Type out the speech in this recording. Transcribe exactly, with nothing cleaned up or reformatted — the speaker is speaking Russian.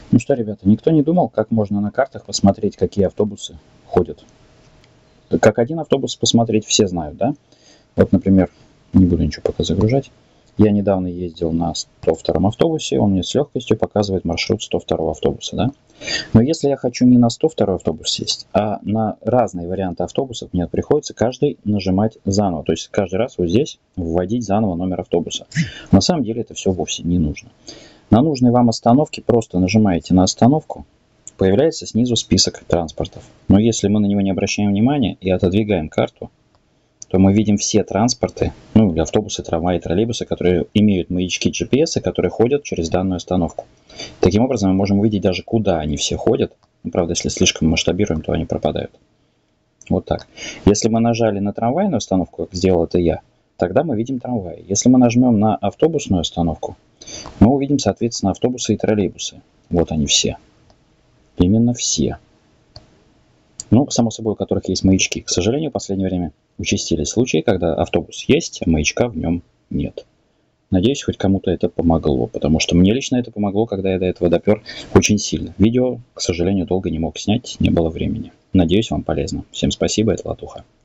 Ну что, ребята, никто не думал, как можно на картах посмотреть, какие автобусы ходят? Как один автобус посмотреть все знают, да? Вот, например, не буду ничего пока загружать. Я недавно ездил на сто втором автобусе, он мне с легкостью показывает маршрут сто второго автобуса, да? Но если я хочу не на сто второй автобус сесть, а на разные варианты автобусов, мне приходится каждый нажимать заново. То есть каждый раз вот здесь вводить заново номер автобуса. На самом деле это все вовсе не нужно. На нужной вам остановке просто нажимаете на остановку, появляется снизу список транспортов. Но если мы на него не обращаем внимания и отодвигаем карту, то мы видим все транспорты, ну, автобусы, трамваи, троллейбусы, которые имеют маячки джи пи эс, которые ходят через данную остановку. Таким образом, мы можем увидеть даже, куда они все ходят. Ну, правда, если слишком масштабируем, то они пропадают. Вот так. Если мы нажали на трамвайную остановку, как сделал это я, тогда мы видим трамваи. Если мы нажмем на автобусную остановку, мы увидим, соответственно, автобусы и троллейбусы. Вот они все. Именно все. Ну, само собой, у которых есть маячки. К сожалению, в последнее время участились случаи, когда автобус есть, а маячка в нем нет. Надеюсь, хоть кому-то это помогло, потому что мне лично это помогло, когда я до этого допер очень сильно. Видео, к сожалению, долго не мог снять, не было времени. Надеюсь, вам полезно. Всем спасибо, это Латуха.